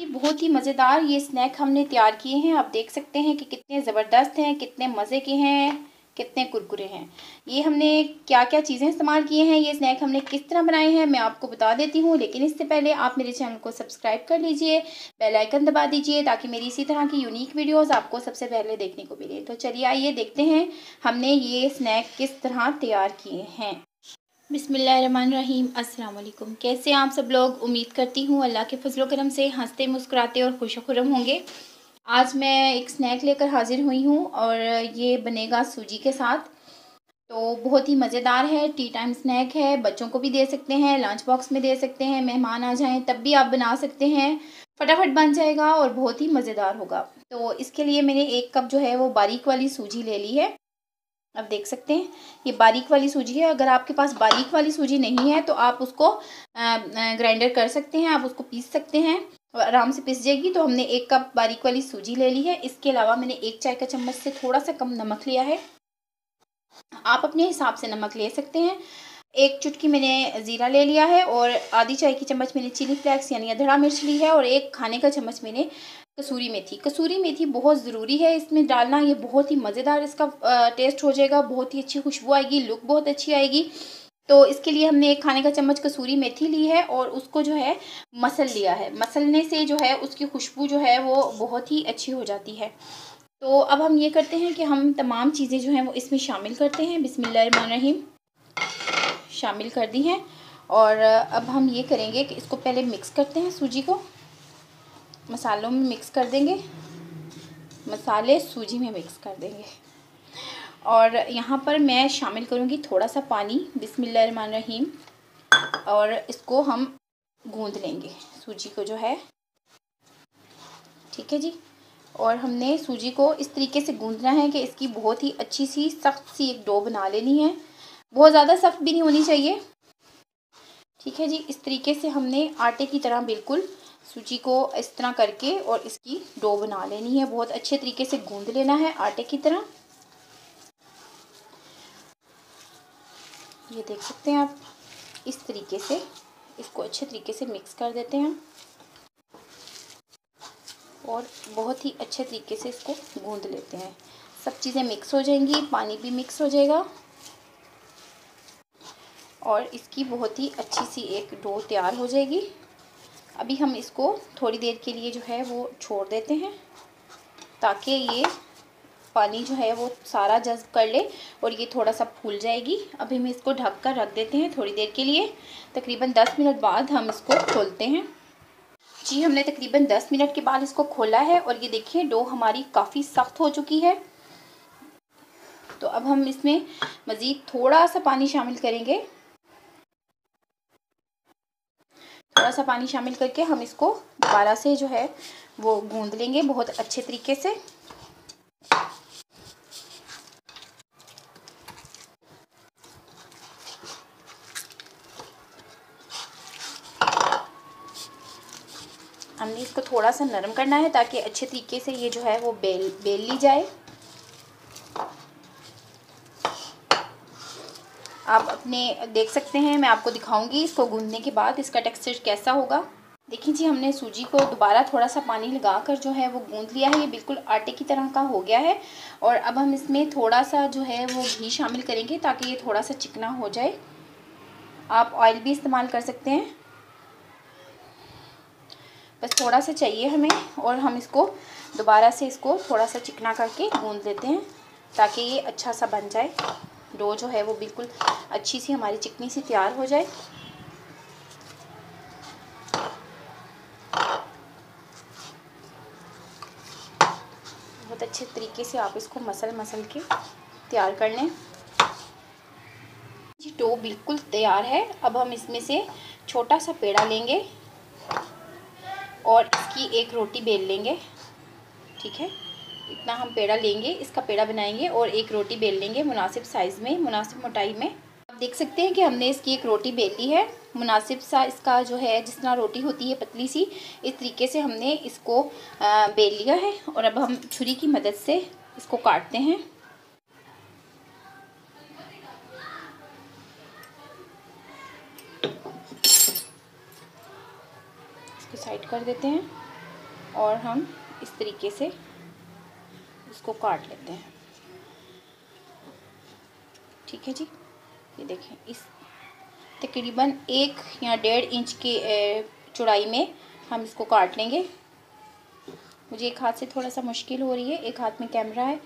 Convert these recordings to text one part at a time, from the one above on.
बहुत ही मज़ेदार ये स्नैक हमने तैयार किए हैं। आप देख सकते हैं कि कितने ज़बरदस्त हैं, कितने मज़े के हैं, कितने कुरकुरे हैं। ये हमने क्या क्या चीज़ें इस्तेमाल किए हैं, ये स्नैक हमने किस तरह बनाए हैं मैं आपको बता देती हूँ। लेकिन इससे पहले आप मेरे चैनल को सब्सक्राइब कर लीजिए, बेल आइकन दबा दीजिए ताकि मेरी इसी तरह की यूनिक वीडियोज़ आपको सबसे पहले देखने को मिले। तो चलिए आइए देखते हैं हमने ये स्नैक किस तरह तैयार किए हैं। बिस्मिल्लाहिर्रहमानिर्रहीम, अस्सलाम वालेकुम। कैसे आप सब लोग? उम्मीद करती हूँ अल्लाह के फजलो करम से हंसते मुस्कुराते और खुश खुरम होंगे। आज मैं एक स्नैक लेकर हाजिर हुई हूँ और ये बनेगा सूजी के साथ। तो बहुत ही मज़ेदार है, टी टाइम स्नैक है, बच्चों को भी दे सकते हैं, लंच बॉक्स में दे सकते हैं, मेहमान आ जाएं तब भी आप बना सकते हैं, फटाफट बन जाएगा और बहुत ही मज़ेदार होगा। तो इसके लिए मैंने 1 कप जो है वो बारीक वाली सूजी ले ली है। अब देख सकते हैं ये बारीक वाली सूजी है। अगर आपके पास बारीक वाली सूजी नहीं है तो आप उसको ग्राइंडर कर सकते हैं, आप उसको पीस सकते हैं और आराम से पिस जाएगी। तो हमने 1 कप बारीक वाली सूजी ले ली है। इसके अलावा मैंने 1 चाय का चम्मच से थोड़ा सा कम नमक लिया है। आप अपने हिसाब से नमक ले सकते हैं। 1 चुटकी मैंने ज़ीरा ले लिया है और आधी चाय की चम्मच मैंने चिली फ्लेक्स यानी अधड़ा मिर्च ली है और 1 खाने का चम्मच मैंने कसूरी मेथी। कसूरी मेथी बहुत ज़रूरी है इसमें डालना, ये बहुत ही मज़ेदार इसका टेस्ट हो जाएगा, बहुत ही अच्छी खुशबू आएगी, लुक बहुत अच्छी आएगी। तो इसके लिए हमने 1 खाने का चम्मच कसूरी मेथी ली है और उसको जो है मसल लिया है। मसलने से जो है उसकी खुशबू जो है वो बहुत ही अच्छी हो जाती है। तो अब हम ये करते हैं कि हम तमाम चीज़ें जो हैं वो इसमें शामिल करते हैं। बिस्मिल्लाहिर्रहमानिर्रहीम शामिल कर दी हैं और अब हम ये करेंगे कि इसको पहले मिक्स करते हैं, सूजी को मसालों में मिक्स कर देंगे, मसाले सूजी में मिक्स कर देंगे। और यहाँ पर मैं शामिल करूँगी थोड़ा सा पानी, बिस्मिल्लाहिर्रहमानिर्रहीम, और इसको हम गूंद लेंगे सूजी को जो है, ठीक है जी। और हमने सूजी को इस तरीके से गूंदना है कि इसकी बहुत ही अच्छी सी सख्त सी एक डो बना लेनी है, बहुत ज़्यादा सख्त भी नहीं होनी चाहिए, ठीक है जी। इस तरीके से हमने आटे की तरह बिल्कुल सूजी को इस तरह करके और इसकी डो बना लेनी है, बहुत अच्छे तरीके से गूंद लेना है आटे की तरह। ये देख सकते हैं आप, इस तरीके से इसको अच्छे तरीके से मिक्स कर देते हैं और बहुत ही अच्छे तरीके से इसको गूंद लेते हैं। सब चीज़ें मिक्स हो जाएंगी, पानी भी मिक्स हो जाएगा और इसकी बहुत ही अच्छी सी एक डो तैयार हो जाएगी। अभी हम इसको थोड़ी देर के लिए जो है वो छोड़ देते हैं ताकि ये पानी जो है वो सारा जज़्ब कर ले और ये थोड़ा सा फूल जाएगी। अभी हम इसको ढक कर रख देते हैं थोड़ी देर के लिए। तकरीबन 10 मिनट बाद हम इसको खोलते हैं जी। हमने तकरीबन 10 मिनट के बाद इसको खोला है और ये देखिए डो हमारी काफ़ी सख्त हो चुकी है। तो अब हम इसमें मज़ीद थोड़ा सा पानी शामिल करेंगे, थोड़ा सा पानी शामिल करके हम इसको दोबारा से जो है वो गूंद लेंगे बहुत अच्छे तरीके से। हमने इसको थोड़ा सा नरम करना है ताकि अच्छे तरीके से ये जो है वो बेल ली जाए। आप अपने देख सकते हैं, मैं आपको दिखाऊंगी इसको गूंदने के बाद इसका टेक्सचर कैसा होगा। देखिए जी, हमने सूजी को दोबारा थोड़ा सा पानी लगाकर जो है वो गूंद लिया है, ये बिल्कुल आटे की तरह का हो गया है। और अब हम इसमें थोड़ा सा जो है वो घी शामिल करेंगे ताकि ये थोड़ा सा चिकना हो जाए। आप ऑयल भी इस्तेमाल कर सकते हैं, बस थोड़ा सा चाहिए हमें। और हम इसको दोबारा से इसको थोड़ा सा चिकना करके गूंद लेते हैं ताकि ये अच्छा सा बन जाए। डो जो है वो बिल्कुल अच्छी सी हमारी चिकनी सी तैयार हो जाए। बहुत अच्छे तरीके से आप इसको मसल के तैयार कर लें जी। डो बिल्कुल तैयार है। अब हम इसमें से छोटा सा पेड़ा लेंगे और इसकी एक रोटी बेल लेंगे, ठीक है। इतना हम पेड़ा लेंगे, इसका पेड़ा बनाएंगे और एक रोटी बेल लेंगे मुनासिब साइज़ में, मुनासिब मोटाई में। आप देख सकते हैं कि हमने इसकी एक रोटी बेली है, मुनासिब सा इसका जो है जिस तरह रोटी होती है पतली सी, इस तरीके से हमने इसको बेल लिया है। और अब हम छुरी की मदद से इसको काटते हैं। इसको साइड कर देते हैं। और हम इस तरीके से इसको काट लेते हैं। ठीक है जी, ये देखें, इस तकरीबन 1 या 1.5 इंच की चौड़ाई में हम इसको काट लेंगे। मुझे एक हाथ से थोड़ा सा मुश्किल हो रही है, एक हाथ में कैमरा है।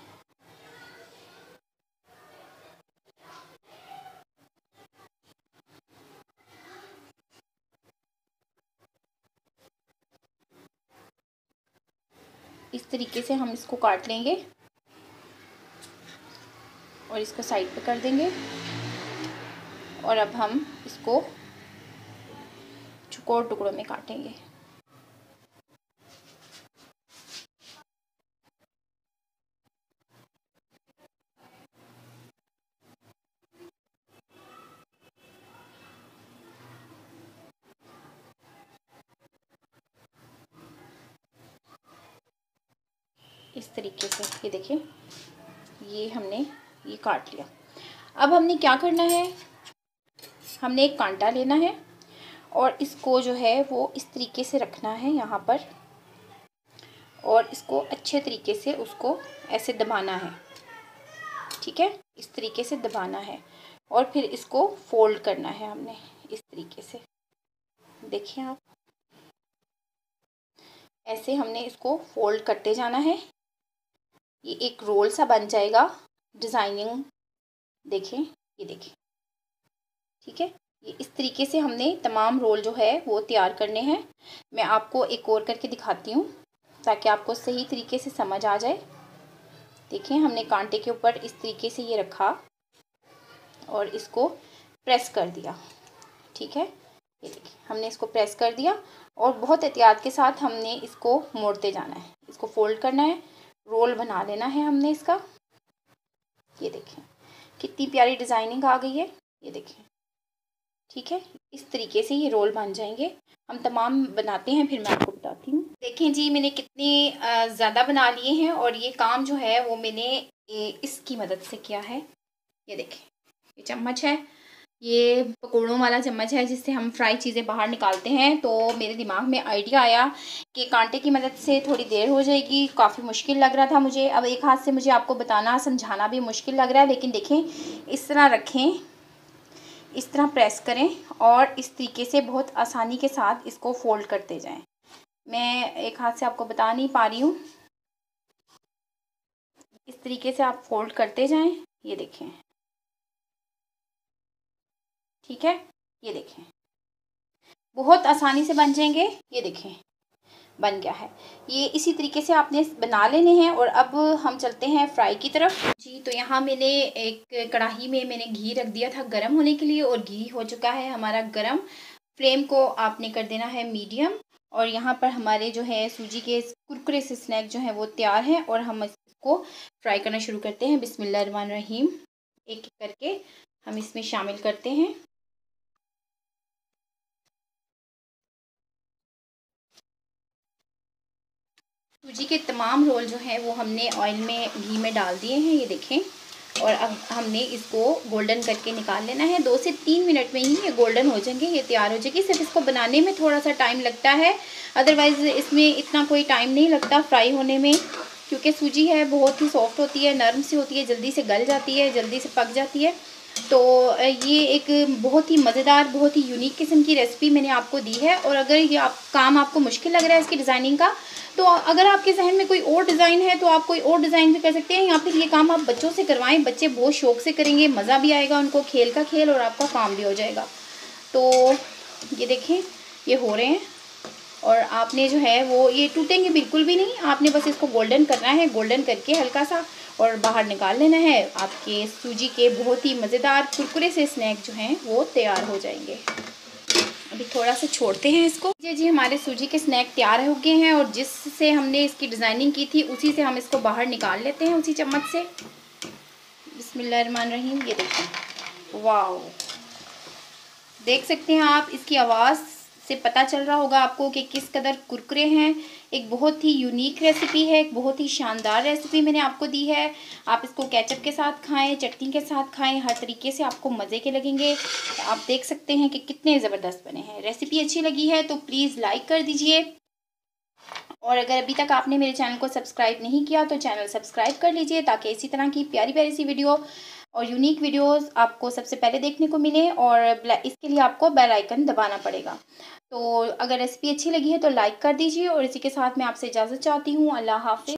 इस तरीके से हम इसको काट लेंगे और इसको साइड पे कर देंगे। और अब हम इसको चौकोर टुकड़ों में काटेंगे। इस तरीके से ये देखें, ये हमने ये काट लिया। अब हमने क्या करना है, हमने एक कांटा लेना है और इसको जो है वो इस तरीके से रखना है यहाँ पर, और इसको अच्छे तरीके से उसको ऐसे दबाना है। ठीक है, इस तरीके से दबाना है और फिर इसको फोल्ड करना है हमने इस तरीके से। देखिए आप, ऐसे हमने इसको फोल्ड करते जाना है। ये एक रोल सा बन जाएगा डिज़ाइनिंग। देखें, ये देखें, ठीक है। ये इस तरीके से हमने तमाम रोल जो है वो तैयार करने हैं। मैं आपको एक और करके दिखाती हूँ ताकि आपको सही तरीके से समझ आ जाए। देखें, हमने कांटे के ऊपर इस तरीके से ये रखा और इसको प्रेस कर दिया। ठीक है, ये देखिए, हमने इसको प्रेस कर दिया और बहुत एहतियात के साथ हमने इसको मोड़ते जाना है। इसको फोल्ड करना है, रोल बना लेना है हमने इसका। ये देखें कितनी प्यारी डिज़ाइनिंग आ गई है, ये देखें। ठीक है, इस तरीके से ये रोल बन जाएंगे। हम तमाम बनाते हैं, फिर मैं आपको बताती हूँ। देखें जी, मैंने कितने ज़्यादा बना लिए हैं और ये काम जो है वो मैंने इसकी मदद से किया है। ये देखें, ये चम्मच है, ये पकौड़ों वाला चम्मच है जिससे हम फ्राई चीज़ें बाहर निकालते हैं। तो मेरे दिमाग में आइडिया आया कि कांटे की मदद से थोड़ी देर हो जाएगी, काफ़ी मुश्किल लग रहा था मुझे। अब एक हाथ से मुझे आपको बताना समझाना भी मुश्किल लग रहा है, लेकिन देखें, इस तरह रखें, इस तरह प्रेस करें और इस तरीके से बहुत आसानी के साथ इसको फोल्ड करते जाएं। मैं एक हाथ से आपको बता नहीं पा रही हूँ। इस तरीके से आप फोल्ड करते जाएं, ये देखें। ठीक है, ये देखें, बहुत आसानी से बन जाएंगे। ये देखें, बन गया है। ये इसी तरीके से आपने बना लेने हैं। और अब हम चलते हैं फ्राई की तरफ जी। तो यहाँ मैंने एक कढ़ाई में मैंने घी रख दिया था गर्म होने के लिए और घी हो चुका है हमारा गर्म। फ्लेम को आपने कर देना है मीडियम। और यहाँ पर हमारे जो है सूजी के कुरकुरे से स्नैक जो है वो तैयार हैं और हम इसको फ्राई करना शुरू करते हैं। बिस्मिल्लाहिर्रहमानिर्रहीम। एक एक करके हम इसमें शामिल करते हैं। सूजी के तमाम रोल जो हैं वो हमने ऑयल में घी में डाल दिए हैं, ये देखें। और अब हमने इसको गोल्डन करके निकाल लेना है। 2 से 3 मिनट में ही ये गोल्डन हो जाएंगे, ये तैयार हो जाएगी। सिर्फ इसको बनाने में थोड़ा सा टाइम लगता है, अदरवाइज़ इसमें इतना कोई टाइम नहीं लगता फ्राई होने में, क्योंकि सूजी है बहुत ही सॉफ्ट होती है, नरम सी होती है, जल्दी से गल जाती है, जल्दी से पक जाती है। तो ये एक बहुत ही मज़ेदार, बहुत ही यूनिक किस्म की रेसिपी मैंने आपको दी है। और अगर ये काम आपको मुश्किल लग रहा है इसकी डिज़ाइनिंग का, तो अगर आपके जहन में कोई और डिज़ाइन है तो आप कोई और डिज़ाइन भी कर सकते हैं, या फिर ये काम आप बच्चों से करवाएं। बच्चे बहुत शौक से करेंगे, मज़ा भी आएगा उनको, खेल का खेल और आपका काम भी हो जाएगा। तो ये देखें, ये हो रहे हैं और आपने जो है वो ये टूटेंगे बिल्कुल भी नहीं। आपने बस इसको गोल्डन करना है, गोल्डन करके हल्का सा और बाहर निकाल लेना है। आपके सूजी के बहुत ही मज़ेदार कुरकुरे से स्नैक जो हैं वो तैयार हो जाएंगे। अभी थोड़ा सा छोड़ते हैं इसको। जी, हमारे सूजी के स्नैक तैयार हो गए हैं और जिससे हमने इसकी डिज़ाइनिंग की थी उसी से हम इसको बाहर निकाल लेते हैं, उसी चम्मच से। बिस्मिल्लाहिर्रहमानिर्रहीम। ये देखिए, वाह, देख सकते हैं आप, इसकी आवाज़ से पता चल रहा होगा आपको कि किस कदर कुरकुरे हैं। एक बहुत ही यूनिक रेसिपी है, एक बहुत ही शानदार रेसिपी मैंने आपको दी है। आप इसको केचप के साथ खाएं, चटनी के साथ खाएं, हर तरीके से आपको मज़े के लगेंगे। आप देख सकते हैं कि कितने ज़बरदस्त बने हैं। रेसिपी अच्छी लगी है तो प्लीज़ लाइक कर दीजिए और अगर अभी तक आपने मेरे चैनल को सब्सक्राइब नहीं किया तो चैनल सब्सक्राइब कर लीजिए, ताकि इसी तरह की प्यारी प्यारी सी वीडियो और यूनिक वीडियोस आपको सबसे पहले देखने को मिले। और इसके लिए आपको बेल आइकन दबाना पड़ेगा। तो अगर रेसिपी अच्छी लगी है तो लाइक कर दीजिए, और इसी के साथ मैं आपसे इजाज़त चाहती हूँ। अल्लाह हाफ़िज़।